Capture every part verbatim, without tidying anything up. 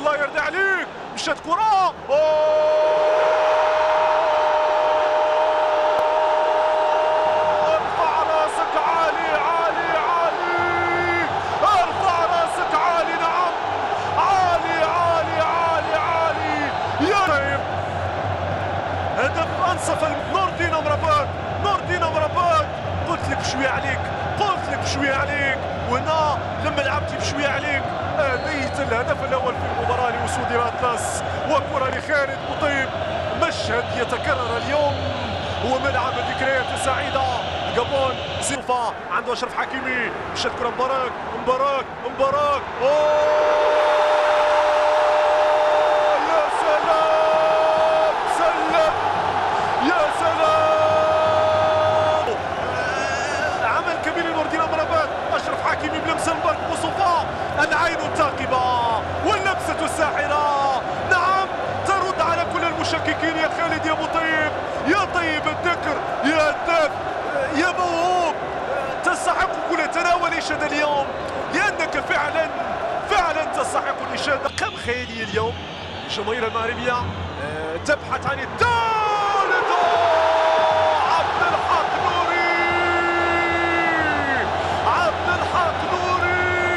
الله يرضي عليك، مشات كرة ارفع راسك عالي عالي عالي، ارفع راسك عالي، نعم عالي عالي عالي عالي يا طيب. هدف انصف نور الدين امراباط، نور الدين امراباط، قلت لك بشويه عليك، قلت لك بشويه عليك، وهنا لما لعبتي بشويه عليك آتيت الهدف الاول في المباراه لاسود الاطلس. وكره لخالد بوطيب، مشهد يتكرر اليوم، هو ملعب الذكريات السعيده. الجابون سيلفا عنده اشرف حكيمي، مشات كره مبارك مبارك مبارك اوه يا سلام، سلم يا سلام، عمل كبير لنور الدين امراباط. اشرف حكيمي بلمسه مبارك مصطفى، العين الثاقبه واللمسه الساحره، نعم ترد على كل المشككين يا خالد يا بوطيب، يا طيب الذكر، يا هداف، يا موهوب، تستحق كل تناول إشادة اليوم، لأنك فعلا فعلا تستحق الإشادة. كم خيالية اليوم، الجماهير المغربية تبحث عن الثالث. عبد الحق نوري، عبد الحق نوري،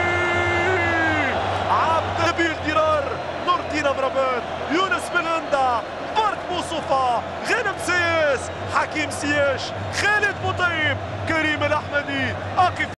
عبد نبيل درار، نور الدين امراباط، يونس بلندا، مبارك مصطفى، غانم سياس، حكيم سياش، خالد بوطيب، كريم الأحمدي، أقف